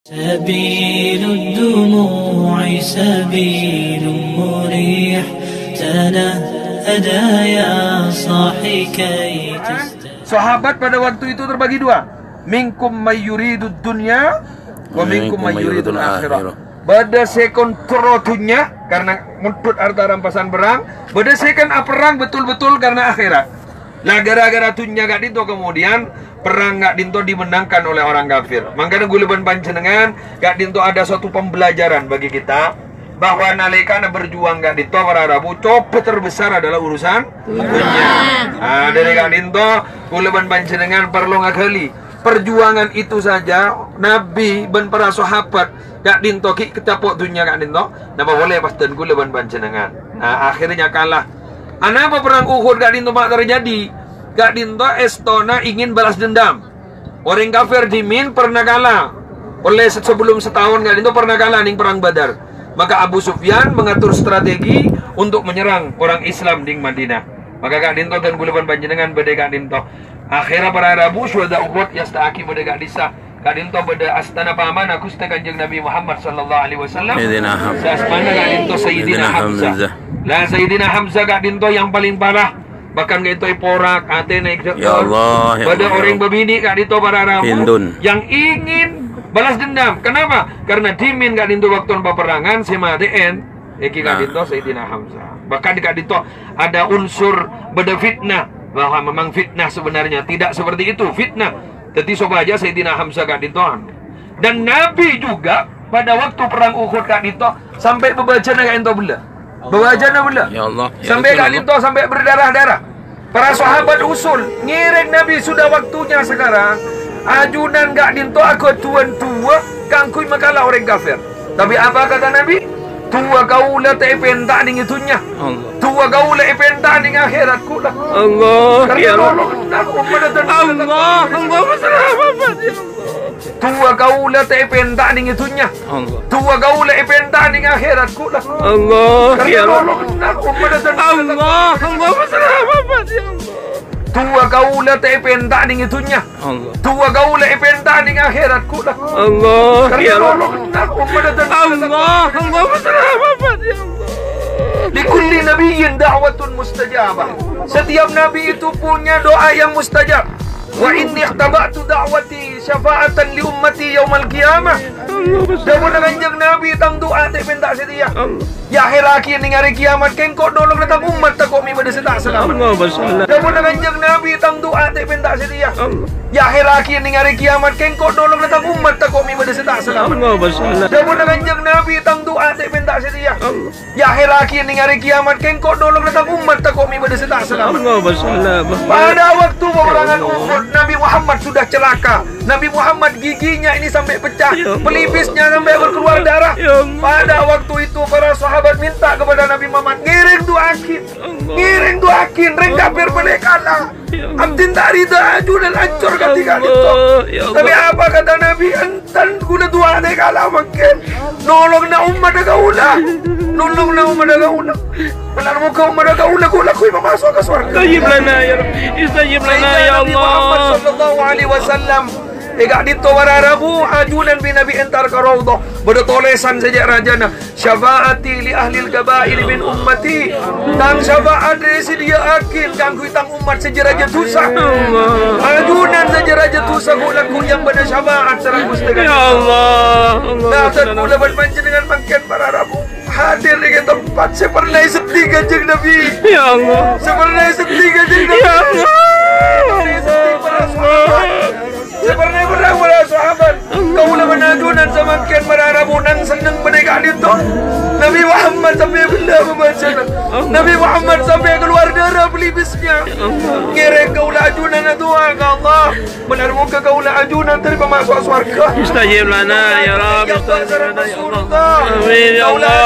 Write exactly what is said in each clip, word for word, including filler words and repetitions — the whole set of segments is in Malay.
سبيل الدموع سبيل مريح تنهدى يا صاحي كي تستمع. Sahabat pada waktu itu terbagi dua. Minkum mayyuridud dunya wa minkum mayyuridul akhirah. Bada sekon trotunya karena muntut harta rampasan perang, bada sekon perang betul-betul karena akhirat. Lah gara-gara tunya gak dinto kemudian perang gak dinto dimenangkan oleh orang kafir. Makanya guleban panjenengan gak dinto ada suatu pembelajaran bagi kita bahwa nalika berjuang gak dinto para Arabu, coba terbesar adalah urusan dunia. Nah, dari gak dinto guleban panjenengan perlu ngakali perjuangan itu saja Nabi ben para sahabat gak dinto kita pok dunia gak dinto napa boleh pasten guleban panjenengan. Nah, akhirnya kalah. Kenapa perang Uhud gak dinto mak terjadi? Gak dinto Estona ingin balas dendam. Orang kafir dimin pernah kalah. Oleh sebelum setahun gak dinto pernah kalah ning perang Badar. Maka Abu Sufyan mengatur strategi untuk menyerang orang Islam di Madinah. Maka gak dinto dan guleban panjenengan beda gak dinto. Akhirnya para Arabu syuhada Uhud yastaki beda gak disah. Gak dinto beda astana paman aku seta kanjeng Nabi Muhammad sallallahu alaihi wasallam. Asmana gak dinto Sayyidina Hamzah. Lah Sayyidina Hamzah gak dinto yang paling parah. Bahkan gak dinto porak ate naik ya Allah, ya pada Allah. orang berbini gak dinto para Arabu Hindun yang ingin balas dendam. Kenapa? Karena dimin gak dinto waktu peperangan sema D N Eki gak dinto Sayyidina Hamzah. Bahkan gak dinto ada unsur beda fitnah, bahwa memang fitnah sebenarnya tidak seperti itu fitnah. Jadi coba aja Sayyidina Hamzah gak dinto. Dan Nabi juga pada waktu perang Uhud gak dinto sampai bebaca gak dinto bela. Bebaca bela. ya Allah, ya sampai gak dinto sampai berdarah-darah. Para sahabat usul ngiring Nabi sudah waktunya sekarang. Ajunan gak dinto aku tuan tua kangkui makalah orang kafir. Tapi apa kata Nabi? Tua kaulah te penta ning itunya. Allah. Tua kaulah penta ning akhiratku lah. Allah, ya Allah. Allah, Allah berselamat. Tua kaulah te penta ning itunya. Allah. Tua kaulah penta ning akhiratku lah. Allah, ya Allah. Allah, Allah berselamat. Tua kaulah te penta ning itunya. Allah. Tua kaulah penta ning akhiratku lah. Allah, ya Allah. Allah, Allah berselamat. Likulli nabiyyin da'watun mustajabah. Setiap nabi itu punya doa yang mustajab. Wa inni ikhtaba'tu da'wati syafa'atan li ummati yaumal qiyamah. Dapat kanjeng Nabi tang doa te minta setia. Ya akhir akhir ning hari kiamat kengko dolong datang umat tak kok mi bade setak selamat. Allah bersalah. Dapat kanjeng Nabi tang doa te minta setia. Ya akhir akhir ning hari kiamat kengko dolong datang umat tak kok mi bade setak selamat. Allah bersalah. Dapat kanjeng Nabi tang doa te minta setia. Ya akhir akhir ning hari kiamat kengko dolong datang umat tak kok mi bade setak selamat. Allah bersalah. Pada waktu peperangan Uhud Nabi Muhammad sudah celaka. Nabi Muhammad giginya ini sampai pecah, pelipisnya sampai berkeluar darah. Pada waktu itu para sahabat minta kepada Nabi Muhammad, ngiring doakin, ngiring doakin, reng kafir boleh kalah. Amtin tari daju dan hancur ketika itu. Tapi apa kata Nabi? Entan guna doa deh kalah makin. Nolong na umat kaulah, nolong na umat kaulah. Benar muka umat kaulah, kaulah kui masuk ke surga. Istajib lana ya Rabbi, istajib lana ya Allah. Muhammad sallallahu alaihi wasallam Ega dito wararabu ajunan bin Nabi entar ke raudhah. Bodo tolesan saja rajana. Syafaati li ahli al-kabair min ummati. Tang syafaat resi dia akin kang kuitang umat sejeraja tusa. Ajunan sejeraja tusa kulaku yang pada syafaat serang Gusti. Ya Allah. Nah, dan kula panjenengan mangken para rabu hadir di tempat sepernai sedih kanjeng Nabi. Ya Allah. Sepernai sedih kanjeng Nabi. Ya Allah. Sedih para sahabat. Seperti berang para sahabat. Kaulah menajunan semakin para Arabu nang seneng mereka itu. Nabi Muhammad sampai benda membaca. Nabi Muhammad sampai keluar darah pelipisnya. Ngiring kaulah ajunan doa ke Allah. Benar muka kaulah ajunan terima masuk surga. Istajib lana ya Rabbi, istajib lana ya Allah. Amin ya Allah.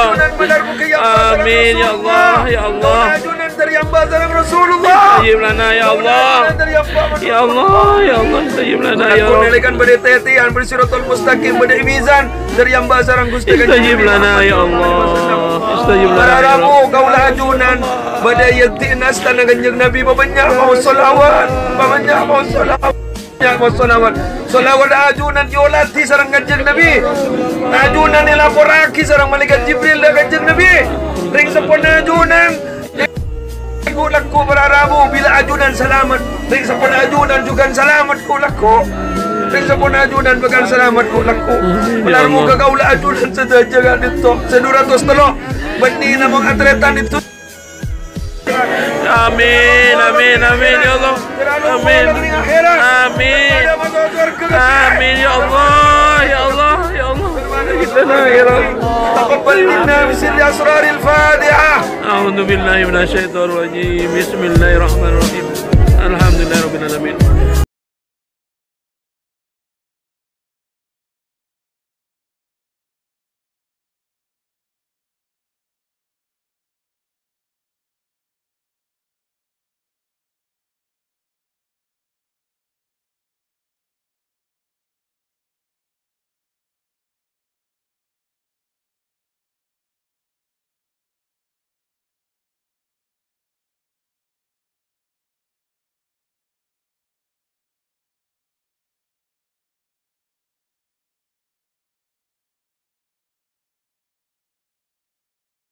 Amin ya Allah, ya Allah. Ajunan dari hamba sareng Rasulullah. Istajib lana ya Allah. Ya Allah, ya Allah, istajib lana ya Aku Allah. nelikan pada tetian bersiratul mustaqim pada mizan dari hamba sareng Gusti Istajib lana ya Allah. Istajib lana ya Rabu Allah. kaulah ajunan pada yatin astana kanjeng Nabi babanyak mau selawat, babanyak mau selawat. Ya wassalawat. Salawat ajunan diolati sareng Kanjeng Nabi. Ajunan dilaporaki sareng malaikat Jibril dan Kanjeng Nabi. Ring sepona ajunan ku laku berarabu bila ajunan selamat. Ring sepona ajunan juga selamat ku laku. Ring sepona ajunan bagan selamat ku laku. Belarmu kagaula ajunan sedaja gak ditok. Seduratus telok. Benih namang atretan itu. Amin, amin, amin ya Allah. Amin, amin, amin ya Allah, ya Allah, ya Allah. تقبل منا بسر أسرار الفاتحة. أعوذ بالله من الشيطان الرجيم. بسم الله الرحمن الرحيم. الحمد لله رب العالمين.